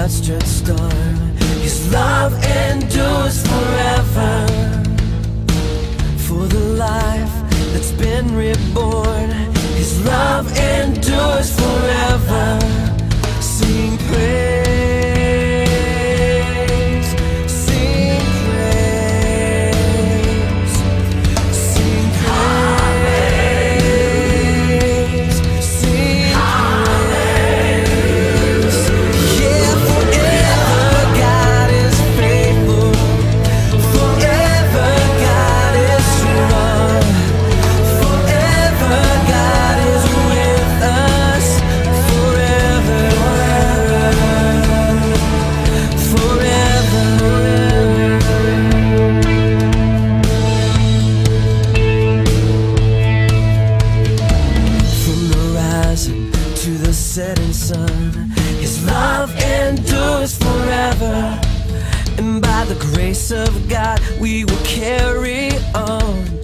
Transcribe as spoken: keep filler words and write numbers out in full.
outstretched arm. His love endures forever. For the life that's been reborn, His love endures forever. Sing praise, sing praise, sing praise, sing praise. Yeah, forever God is faithful, forever God is strong, forever God is with us, forever, forever, from the rising to the setting sun, His love endures forever. And by the grace of God we will carry on.